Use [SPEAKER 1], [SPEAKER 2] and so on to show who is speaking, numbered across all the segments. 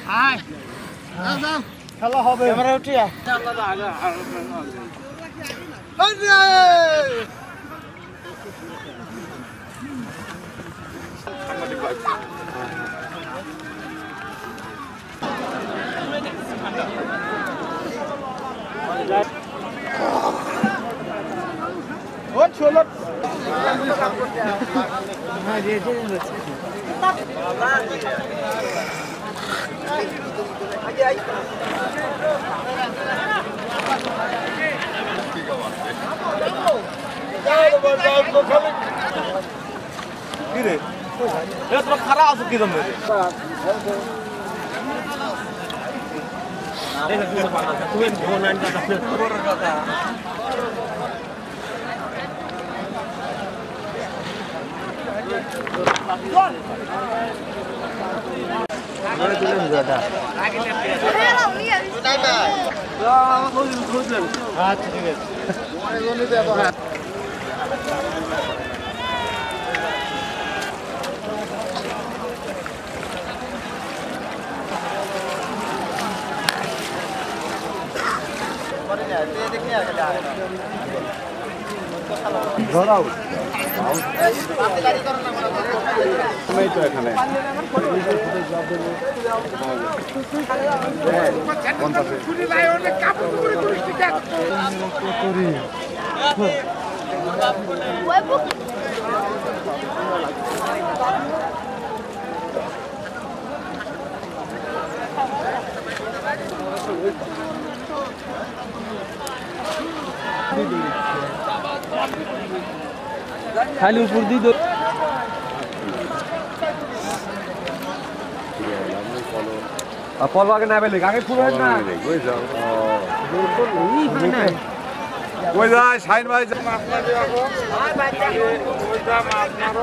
[SPEAKER 1] আয় যাও যাও খেলা হবে ক্যামেরা উঠিয়া ও চলো হ্যাঁ রে রে আগে আই কি রে এটা তো খারাপ আছে কি দম রে আরে না তুই বানা তুই ফোন আন কথা বড় কথা আরে দিলেন দাদা আগে আচ্ছা ঠিক আছে অনেক জনই দেব ধরাও আমি তো এখানে খালি উপর দিয়ে দো পল আগে না বেলে আগে পুরো না কই যাও কই যায় শাইন ভাই মাছ না দিও আর ভাই কই যা মাছ মারো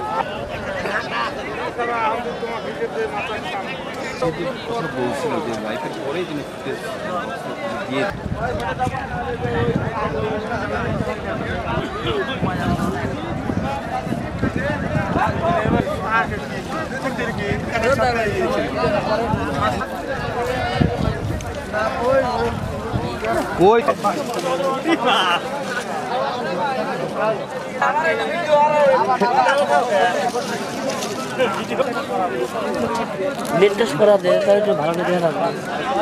[SPEAKER 1] তারা আমি তোমার ভিডিওতে মাছ কাম বলছিল যে লাইফের পরেই তিনি দিয়ে কই নেট টেস্ট করা দে তাহলে একটু ভালো করে দেখা যাবে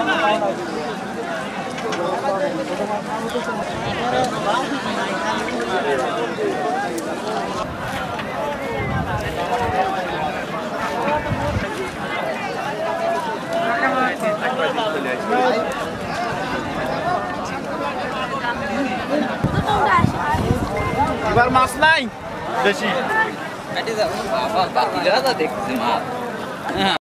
[SPEAKER 1] এবার মাছ নাই বেশি দেখছি মাছ